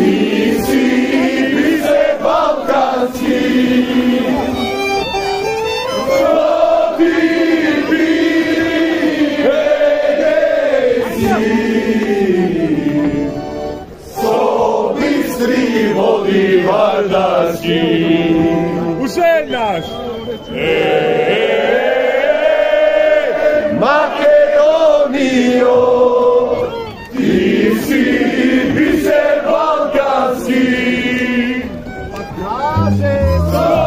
ti si biser balkanski, što ti bili Egejci, so bistri vodi vardarski. Ušeljaš! Makedonijo, ti si biser balkanski. Pa kaže!